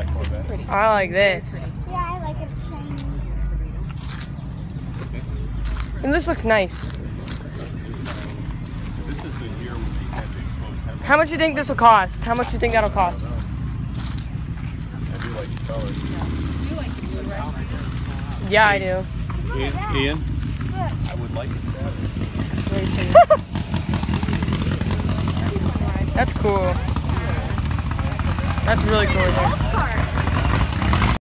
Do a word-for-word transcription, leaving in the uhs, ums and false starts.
that Corvette. I like this. Yeah, I like it shiny. And this looks nice. This is the year when we had the exposed headlights. How much do you think this will cost? How much do you think that'll cost? I do like the color. You like the blue, right? Yeah, I do. Ian, Ian, I would like it better. That's cool. That's really cool. Golf cart.